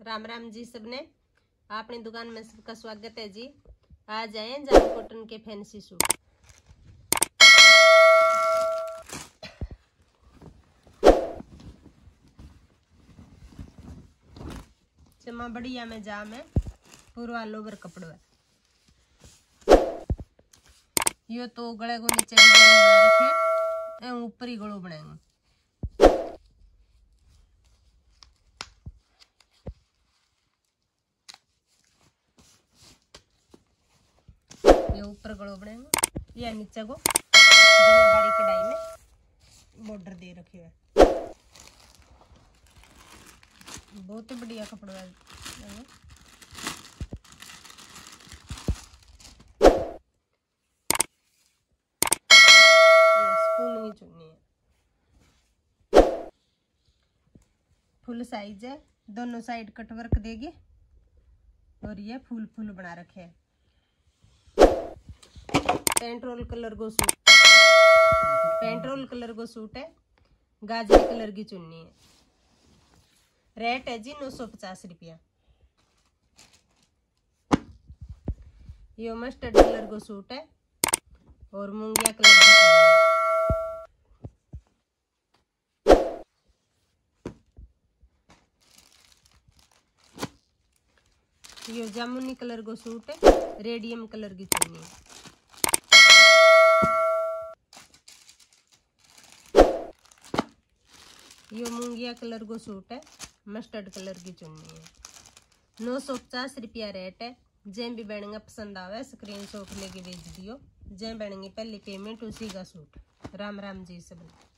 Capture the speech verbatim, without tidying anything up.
राम राम जी सबने, अपनी दुकान में सबका स्वागत है जी। आज आए जाम कॉटन के फैंसी सूट। चमा बढ़िया में जाम है, पूरा लोवर कपड़ो है। यो तो गले को नीचे डिजाइन बना रखे है, ऊपर ही गलो बनाएंगे। ये ऊपर गलो बनाएंगे, या नीचे को बारी कढ़ाई में बॉर्डर दे रखे है। बहुत ही बढ़िया कपड़ा है। स्पून की चुन्नी है, फुल साइज है, दोनों साइड कट वर्क देगी और ये फूल फूल बना रखे है। पेट्रोल कलर को सूट पेट्रोल कलर को सूट है, गाजरी कलर की चुन्नी है। रेट है जी नौ सौ पचास रुपया। ये मस्टर्ड कलर को सूट है और मूंगिया कलर की चुन्नी है। ये जामुनी कलर को सूट है, रेडियम कलर की चुन्नी है। ये मूंगिया कलर को सूट है, मस्टर्ड कलर की चुन्नी है। नौ सौ पचास रुपया रेट है। जें भी बनेंगे पसंद आवे स्क्रीनशॉट लेके भेज दियो। जें बनेंगे पहली पेमेंट उसी का सूट। राम राम जी सब।